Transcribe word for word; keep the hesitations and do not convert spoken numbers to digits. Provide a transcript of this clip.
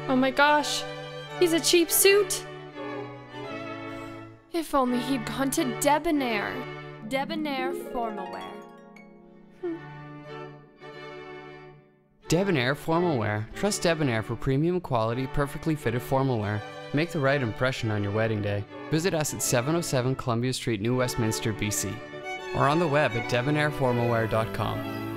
Oh my gosh, he's a cheap suit. If only he'd gone to Debonair. Debonair Formal Wear. Hmm. Debonair Formal Wear. Trust Debonair for premium quality, perfectly fitted formal wear. Make the right impression on your wedding day. Visit us at seven oh seven Columbia Street, New Westminster, B C, or on the web at debonair formal wear dot com.